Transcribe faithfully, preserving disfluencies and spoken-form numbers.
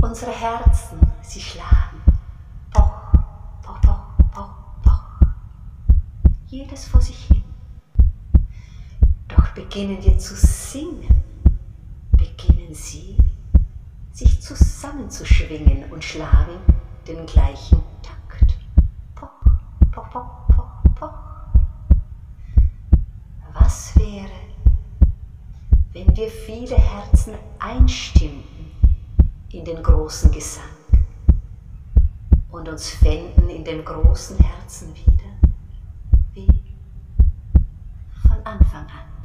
Unsere Herzen, sie schlagen, poch, poch, poch, poch, poch, jedes vor sich hin. Doch beginnen wir zu singen, beginnen sie, sich zusammenzuschwingen und schlagen den gleichen Takt. Poch, poch, poch, poch, poch. Was wäre, wenn wir viele Herzen einstimmten in den großen Gesang und uns fänden in den großen Herzen wieder, wie von Anfang an?